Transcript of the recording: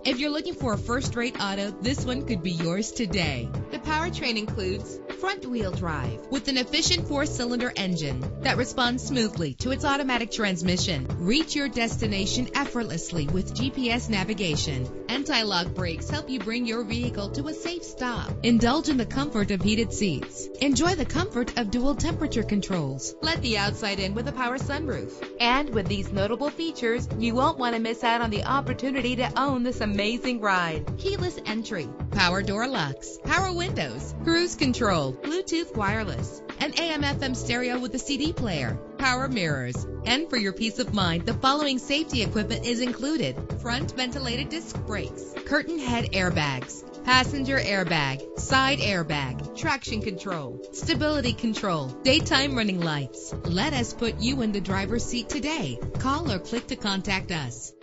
If you're looking for a first-rate auto, this one could be yours today. The powertrain includes front-wheel drive with an efficient 4-cylinder engine that responds smoothly to its automatic transmission. Reach your destination effortlessly with GPS navigation. Anti-lock brakes help you bring your vehicle to a safe stop. Indulge in the comfort of heated seats. Enjoy the comfort of dual temperature controls. Let the outside in with a power sunroof. And with these notable features, you won't want to miss out on the opportunity to own this amazing ride. Keyless entry, power door locks, power windows, cruise control, Bluetooth wireless, an AM/FM stereo with a CD player, power mirrors. And for your peace of mind, the following safety equipment is included: front ventilated disc brakes, curtain head airbags, passenger airbag, side airbag, traction control, stability control, daytime running lights. Let us put you in the driver's seat today. Call or click to contact us.